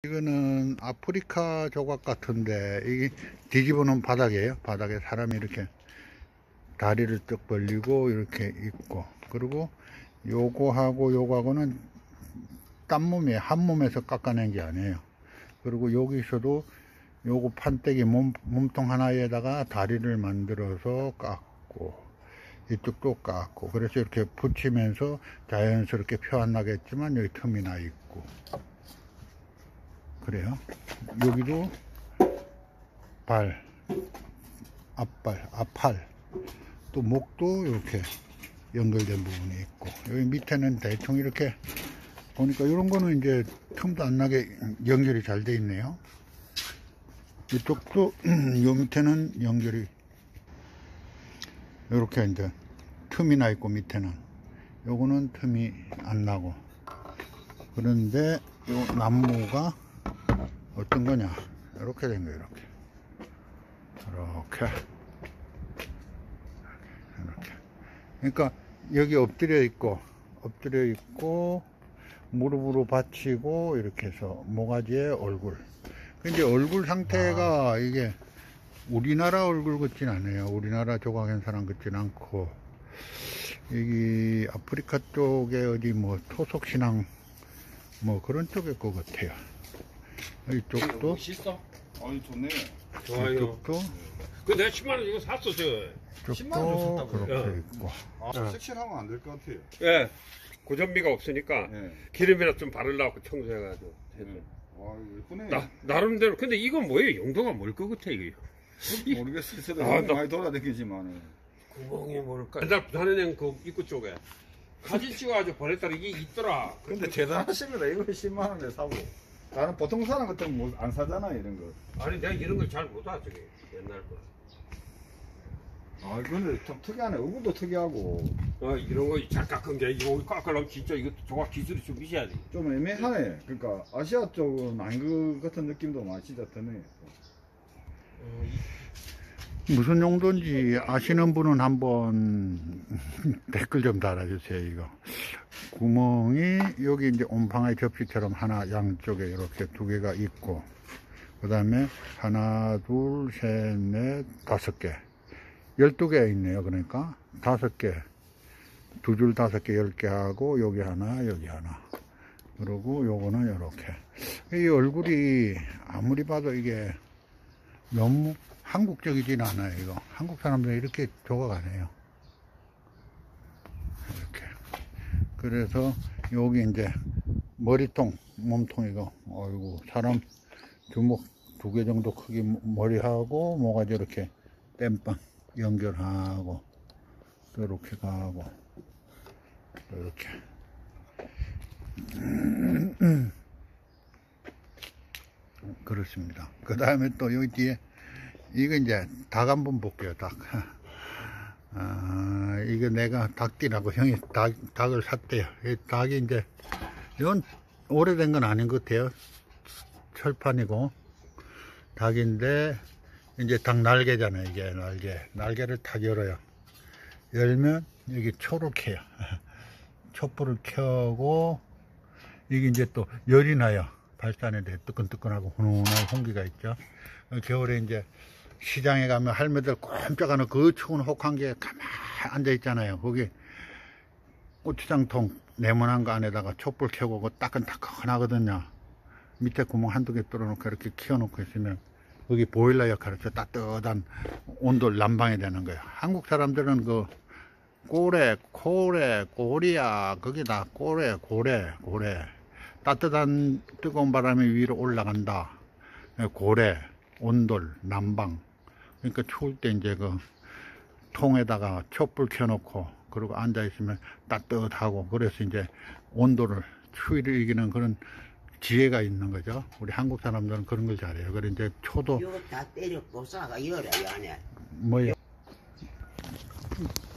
이거는 아프리카 조각 같은데 이게 뒤집어 놓은 바닥이에요. 바닥에 사람이 이렇게 다리를 쭉 벌리고 이렇게 있고, 그리고 요거하고 요거하고는 딴 몸에 한 몸에서 깎아낸 게 아니에요. 그리고 여기서도 요거 판때기 몸통 하나에다가 다리를 만들어서 깎고 이쪽도 깎고, 그래서 이렇게 붙이면서 자연스럽게 표 안 나겠지만 여기 틈이 나 있고 그래요. 여기도 발, 앞발, 앞팔, 또 목도 이렇게 연결된 부분이 있고, 여기 밑에는 대충 이렇게 보니까 이런 거는 이제 틈도 안 나게 연결이 잘 돼 있네요. 이쪽도 요 밑에는 연결이 이렇게 이제 틈이 나 있고, 밑에는 요거는 틈이 안 나고. 그런데 요 나무가 어떤 거냐, 이렇게 된 거예요. 이렇게 그러니까 여기 엎드려 있고 무릎으로 받치고 이렇게 해서 모가지에 얼굴. 근데 얼굴 상태가 이게 우리나라 얼굴 같진 않아요. 우리나라 조각한 사람 같진 않고, 여기 아프리카 쪽에 어디 뭐 토속 신앙 뭐 그런 쪽일 것 같아요. 이쪽도 멋있어? 아니 좋네. 좋아요. 이쪽도 그 내가 10만원 이거 샀어 저. 10만 원 쪽도 줬다고요? 그렇게 예. 있고. 색칠하면 안 될 것 같아요. 예. 고전비가 없으니까 예. 기름이나 좀 바르려고 청소해가지고. 와 이거 예쁘네. 나름대로. 근데 이건 뭐예요? 용도가 뭘 것 같아 이게? 모르겠어요. 저도 아, 많이 돌아다니지만. 구멍이 뭘까? 옛날 부산은행 그 입구 쪽에 사진 찍어가지고 보냈더니 이게 있더라. 근데 대단하십니다. 이거 10만 원에 사고. 나는 보통 사람 같은 거 안 사잖아 이런 거. 아니 내가 이런 걸 잘 못하 저기 옛날 거. 아 근데 좀 특이하네. 얼굴도 특이하고 이런 거 잘 깎은 게 이거 깎으려면 진짜 이거 조각 기술이 좀 있어야 돼. 좀 애매하네. 그러니까 아시아 쪽은 아닌 것 같은 느낌도 많이 진짜 드네. 무슨 용도인지 아시는 분은 한번 댓글 좀 달아주세요. 이거 구멍이 여기 이제 옴팡이 접시처럼 하나 양쪽에 이렇게 두 개가 있고, 그 다음에 하나 둘 셋 넷 다섯 개 12개 있네요. 그러니까 5개, 두 줄 5개 10개 하고 여기 하나 여기 하나, 그리고 요거는 이렇게. 이 얼굴이 아무리 봐도 이게 너무 한국적이진 않아요. 이거 한국 사람들은 이렇게 조각 안 해요. 이렇게. 그래서 여기 이제 머리통, 몸통이고, 어이구, 사람 주먹 2개 정도 크기 머리하고 모가지 이렇게 땜빵 연결하고 또 이렇게 가고 또 이렇게. 그렇습니다. 그 다음에 또 여기 뒤에 이거 이제 닭 한번 볼게요. 닭. 이거 내가 닭띠라고 형이 닭을 샀대요. 이 닭이 이제 이건 오래된 건 아닌 것 같아요. 철판이고 닭인데 이제 닭 날개잖아요. 이게 날개를 딱 열어요. 열면 여기 초록해요. 촛불을 켜고 이게 이제 또 열이 나요. 발산에 뜨끈뜨끈하고 훈훈한 공기가 있죠. 겨울에 이제 시장에 가면 할매들 꼼짝하는 그 추운 혹한기에 가만히 앉아 있잖아요. 거기 고추장통 네모난 거 안에다가 촛불 켜고 그 따끈따끈하거든요. 밑에 구멍 한두 개 뚫어놓고 이렇게 키워놓고 있으면 거기 보일러 역할을 해서 따뜻한 온도를 난방이 되는 거예요. 한국 사람들은 그 고래, 고리야, 거기다 고래. 따뜻한 뜨거운 바람이 위로 올라간다. 고래, 온돌, 난방. 그러니까 추울 때 이제 그 통에다가 촛불 켜놓고 그리고 앉아 있으면 따뜻하고, 그래서 이제 온도를, 추위를 이기는 그런 지혜가 있는 거죠. 우리 한국 사람들은 그런 걸 잘해요. 그래 이제 초도 이거 다 때려 부숴가 열어요 안에. 뭐예요?